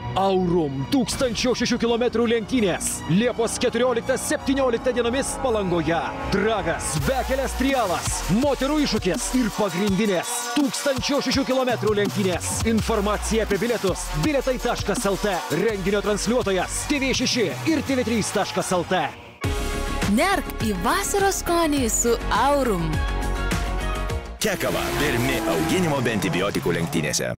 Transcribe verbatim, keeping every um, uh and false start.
Aurum tūkstančio šešių kilometrų lenktynės. Liepos keturioliktą septynioliktą dienomis Palangoje. Dragas, Bekelės trialas, moterų iššūkis ir pagrindinės tūkstančio šešių kilometrų lenktynės. Informacija apie bilietus bilietai taškas lt. Renginio transliuotojas T V šeši ir T V trys taškas lt. Nerk į vasaros skonį su Aurum. Kekava – pirmi auginimo be antibiotikų lenktynėse.